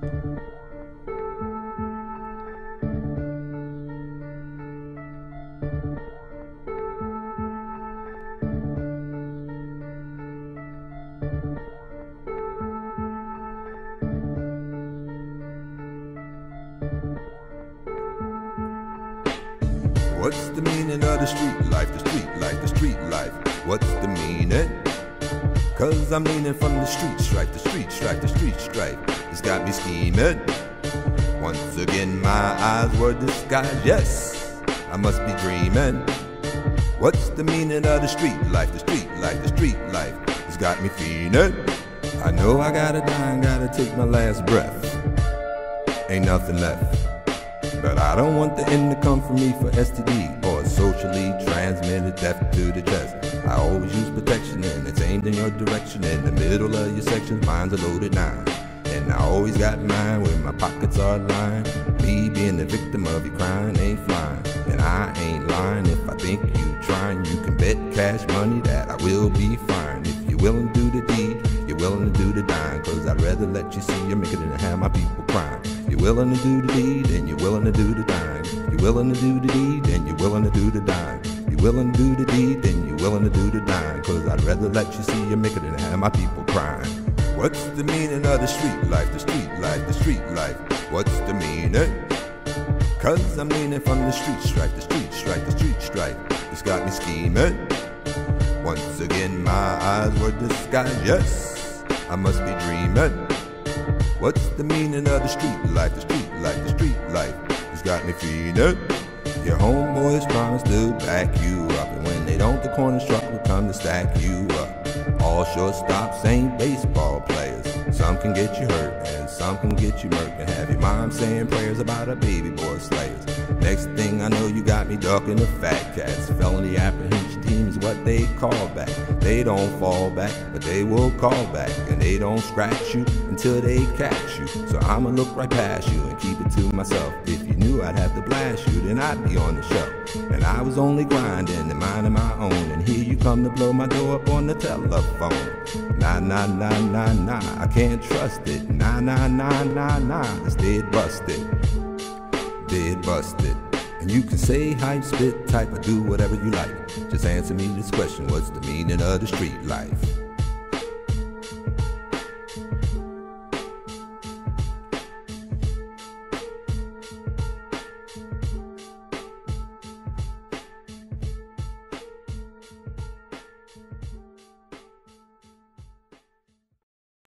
What's the meaning of the street life, the street life, the street life? What's the meaning? Cause I'm leaning from the street strife, the street strife, the street strife. It's got me scheming. Once again my eyes were disguised, yes, I must be dreaming. What's the meaning of the street life, the street life, the street life? It's got me feeling. I know I gotta die and gotta take my last breath. Ain't nothing left. But I don't want the end to come for me for STD or socially transmitted death to the chest. I always use protection and it's aimed in your direction. In the middle of your section, mine's a loaded 9. And I always got mine when my pockets are lined. Me being the victim of your crime ain't flying. And I ain't lying if I think you trying. You can bet cash money that I will be fine. If you're willing to do the deed, you're willing to do the dying. Cause I'd rather let you see you make it than have my people crying. You're willing to do the deed and you're willing to do the dying. You're willing to do the deed and you're willing to do the dying. You're willing to do the deed and you're willing to do the dying. Cause I'd rather let you see you make it than have my people crying. What's the meaning of the street life, the street life, the street life? What's the meaning? Cause I'm leaning from the street strife, the street strife, the street strife. It's got me scheming. Once again my eyes were disguised, yes, I must be dreaming. What's the meaning of the street life, the street life, the street life? It's got me feeling. Your homeboys promise to back you up, and when they don't, the corner truck will come to stack you up. All shortstops ain't baseball players. Some can get you hurt and some can get you murked, and have your mom saying prayers about a baby boy slayers. Next thing I know, you got me ducking the fat cats. Felony apprehension team is what they call back. They don't fall back, but they will call back, and they don't scratch you until they catch you. So I'ma look right past you and keep it to myself. If you knew I'd have to blast you, then I'd be on the show. And I was only grinding and minding my own, and here you come to blow my door up on the telephone. Nah, nah, nah, nah, nah, I can't trust it. Nah, nah, nah, nah, nah, it's dead busted. Dead busted. And you can say hype, spit, type, or do whatever you like. Just answer me this question: what's the meaning of the street life?